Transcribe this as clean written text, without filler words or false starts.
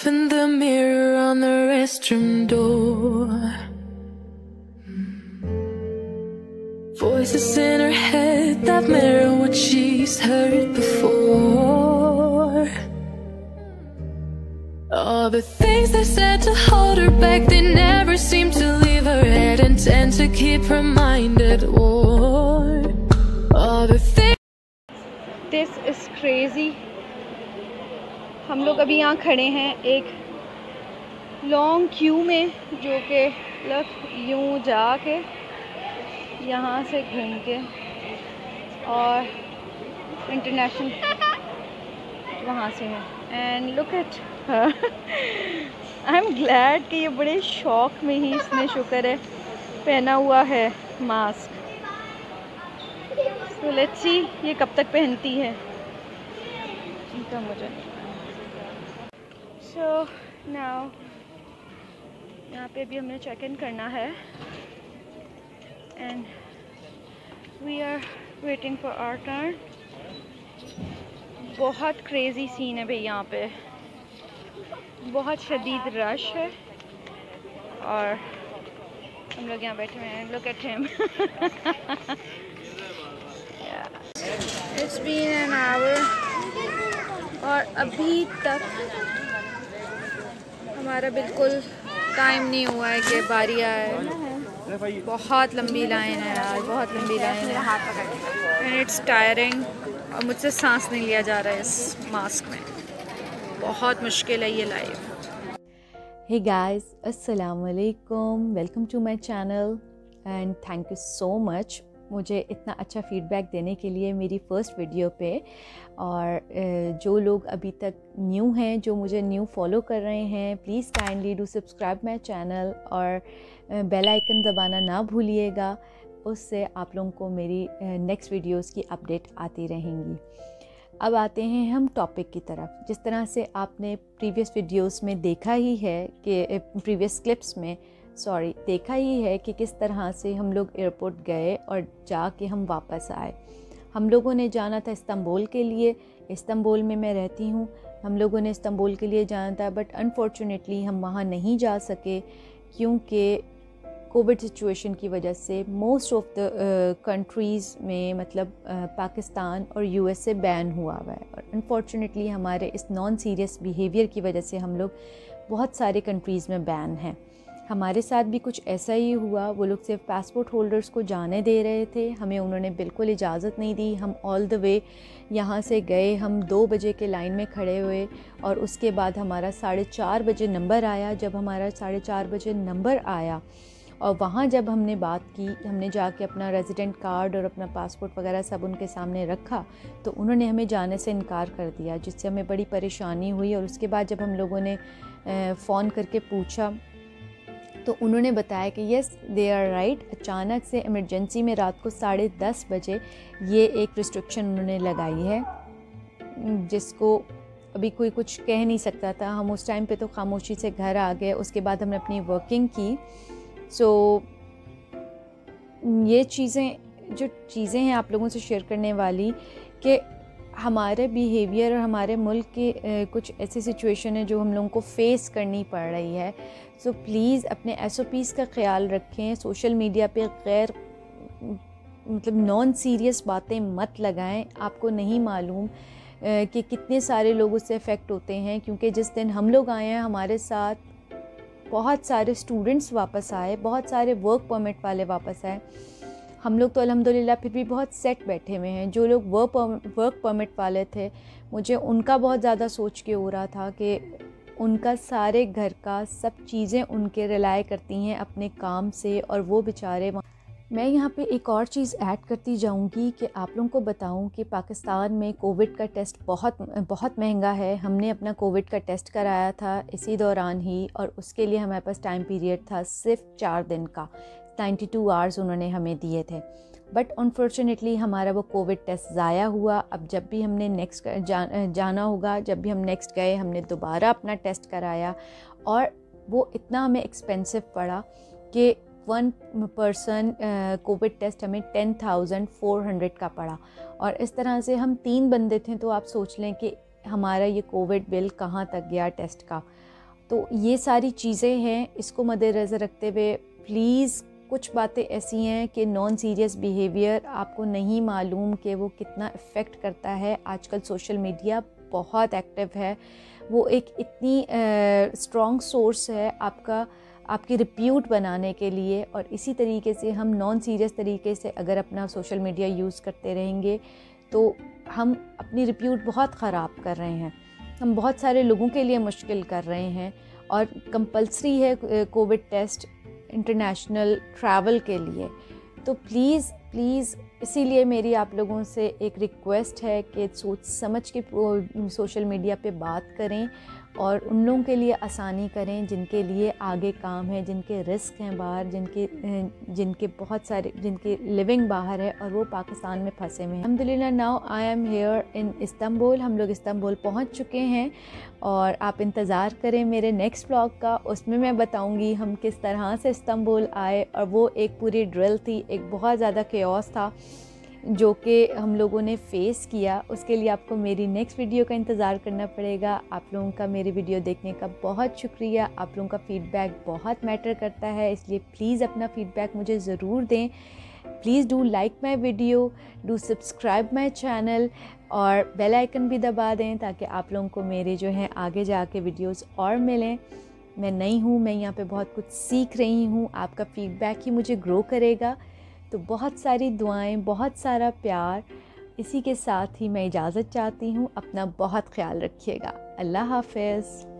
herself in the mirror on the restroom door. Voices in her head that mirror what she's heard before. All the things they said to hold her back, they never seem to leave her head and tend to keep her mind at war. All the things. This is crazy. हम लोग अभी यहाँ खड़े हैं एक long Q में, जो कि मतलब यूँ जाके यहाँ से घूम के और इंटरनेशनल वहाँ से है. And look at her. I am glad कि ये बड़े शौक में ही इसने, शुक्र है, पहना हुआ है मास्क. तो लेट्स सी ये कब तक पहनती है. इनका मुझे सो नाउ यहाँ पे भी हमने चेक इन करना है and we are waiting for our turn. बहुत क्रेज़ी सीन है भाई यहाँ पे, बहुत शदीद रश है और हम लोग यहाँ बैठे हुए हैं. Look at him. It's been an hour और अभी तक हमारा बिल्कुल टाइम नहीं हुआ है कि बारी आए. बहुत लंबी लाइन है यार, बहुत लंबी लाइन है एंड इट्स टायरिंग. और मुझसे सांस नहीं लिया जा रहा है इस मास्क में. बहुत मुश्किल है ये लाइफ. हे गाइस, अस्सलाम वालेकुम, welcome to my channel and thank you so much मुझे इतना अच्छा फ़ीडबैक देने के लिए मेरी फ़र्स्ट वीडियो पे. और जो लोग अभी तक न्यू हैं, जो मुझे न्यू फॉलो कर रहे हैं, please kindly do subscribe my channel और बेल आइकन दबाना ना भूलिएगा. उससे आप लोगों को मेरी नेक्स्ट वीडियोस की अपडेट आती रहेंगी. अब आते हैं हम टॉपिक की तरफ. जिस तरह से आपने प्रीवियस वीडियोस में देखा ही है कि प्रीवियस क्लिप्स में देखा ही है कि किस तरह से हम लोग एयरपोर्ट गए और जाके हम वापस आए. हम लोगों ने जाना था इस्तांबुल के लिए. इस्तांबुल में मैं रहती हूँ. हम लोगों ने इस्तांबुल के लिए जाना था, बट अनफॉर्चुनेटली हम वहाँ नहीं जा सके क्योंकि कोविड सिचुएशन की वजह से मोस्ट ऑफ द कंट्रीज़ में, मतलब पाकिस्तान और यूएसए बैन हुआ है. और अनफॉर्चुनेटली हमारे इस नॉन सीरियस बिहेवियर की वजह से हम लोग बहुत सारे कंट्रीज़ में बैन हैं. हमारे साथ भी कुछ ऐसा ही हुआ. वो लोग सिर्फ पासपोर्ट होल्डर्स को जाने दे रहे थे, हमें उन्होंने बिल्कुल इजाज़त नहीं दी. हम ऑल द वे यहाँ से गए. हम 2 बजे के लाइन में खड़े हुए और उसके बाद हमारा 4:30 बजे नंबर आया. जब हमारा 4:30 बजे नंबर आया और वहाँ जब हमने बात की, हमने जाके अपना रेजिडेंट कार्ड और अपना पासपोर्ट वगैरह सब उनके सामने रखा, तो उन्होंने हमें जाने से इनकार कर दिया, जिससे हमें बड़ी परेशानी हुई. और उसके बाद जब हम लोगों ने फ़ोन करके पूछा तो उन्होंने बताया कि येस दे आर राइट. अचानक से इमरजेंसी में रात को 10:30 बजे ये एक रिस्ट्रिक्शन उन्होंने लगाई है, जिसको अभी कोई कुछ कह नहीं सकता था. हम उस टाइम पे तो खामोशी से घर आ गए. उसके बाद हमने अपनी वर्किंग की. सो ये जो चीज़ें हैं आप लोगों से शेयर करने वाली कि हमारे बिहेवियर और हमारे मुल्क की कुछ ऐसी सिचुएशन है जो हम लोगों को फेस करनी पड़ रही है. सो प्लीज़ अपने SOPs का ख्याल रखें. सोशल मीडिया पे गैर मतलब नॉन सीरियस बातें मत लगाएं. आपको नहीं मालूम कि कितने सारे लोग उससे अफेक्ट होते हैं. क्योंकि जिस दिन हम लोग आए हैं, हमारे साथ बहुत सारे स्टूडेंट्स वापस आए, बहुत सारे वर्क परमिट वाले वापस आए. हम लोग तो अल्हम्दुलिल्लाह फिर भी बहुत सेट बैठे हुए हैं. जो लोग वर्क परमिट वाले थे, मुझे उनका बहुत ज़्यादा सोच के हो रहा था कि उनका सारे घर का सब चीज़ें उनके रिलाय करती हैं अपने काम से, और वो बेचारे. मैं यहाँ पे एक और चीज़ ऐड करती जाऊँगी कि आप लोगों को बताऊँ कि पाकिस्तान में कोविड का टेस्ट बहुत महंगा है. हमने अपना कोविड का टेस्ट कराया था इसी दौरान ही, और उसके लिए हमारे पास टाइम पीरियड था सिर्फ 4 दिन का. 92 आवर्स उन्होंने हमें दिए थे. बट अनफॉर्चुनेटली हमारा वो कोविड टेस्ट ज़ाया हुआ. अब जब भी हमने नेक्स्ट जाना होगा, जब भी हम नेक्स्ट गए, हमने दोबारा अपना टेस्ट कराया और वो इतना हमें एक्सपेंसिव पड़ा कि 1 पर्सन कोविड टेस्ट हमें 10,400 का पड़ा. और इस तरह से हम 3 बंदे थे, तो आप सोच लें कि हमारा ये कोविड बिल कहाँ तक गया टेस्ट का. तो ये सारी चीज़ें हैं, इसको मद्देनज़र रखते हुए प्लीज़ कुछ बातें ऐसी हैं कि नॉन सीरियस बिहेवियर आपको नहीं मालूम कि वो कितना इफ़ेक्ट करता है। आजकल सोशल मीडिया बहुत एक्टिव है, वो एक इतनी स्ट्रॉन्ग सोर्स है आपकी रिप्यूट बनाने के लिए, और इसी तरीके से हम नॉन सीरियस तरीके से अगर अपना सोशल मीडिया यूज़ करते रहेंगे तो हम अपनी रिप्यूट बहुत ख़राब कर रहे हैं, हम बहुत सारे लोगों के लिए मुश्किल कर रहे हैं। और कंपल्सरी है कोविड टेस्ट इंटरनेशनल ट्रैवल के लिए। तो प्लीज़ इसीलिए मेरी आप लोगों से एक रिक्वेस्ट है कि सोच समझ के सोशल मीडिया पे बात करें और उन लोगों के लिए आसानी करें जिनके लिए आगे काम है, जिनके रिस्क हैं बाहर, जिनके बहुत सारे जिनके लिविंग बाहर है और वो पाकिस्तान में फंसे हुए हैं। अल्हम्दुलिल्लाह now I am here in Istanbul. हम लोग इस्तांबुल पहुंच चुके हैं और आप इंतज़ार करें मेरे नेक्स्ट व्लॉग का। उसमें मैं बताऊंगी हम किस तरह से इस्तांबुल आए, और वो एक पूरी ड्रिल थी, एक बहुत ज़्यादा केओस था जो कि हम लोगों ने फ़ेस किया। उसके लिए आपको मेरी नेक्स्ट वीडियो का इंतज़ार करना पड़ेगा। आप लोगों का मेरी वीडियो देखने का बहुत शुक्रिया। आप लोगों का फ़ीडबैक बहुत मैटर करता है, इसलिए प्लीज़ अपना फ़ीडबैक मुझे ज़रूर दें। Please do like my video, do subscribe my channel और बेल आइकन भी दबा दें ताकि आप लोगों को मेरे जो हैं आगे जाके वीडियोज़ और मिलें। मैं नई हूँ, मैं यहाँ पे बहुत कुछ सीख रही हूँ, आपका फ़ीडबैक ही मुझे ग्रो करेगा। तो बहुत सारी दुआएं, बहुत सारा प्यार। इसी के साथ ही मैं इजाज़त चाहती हूँ। अपना बहुत ख्याल रखिएगा। अल्लाह हाफ़िज़।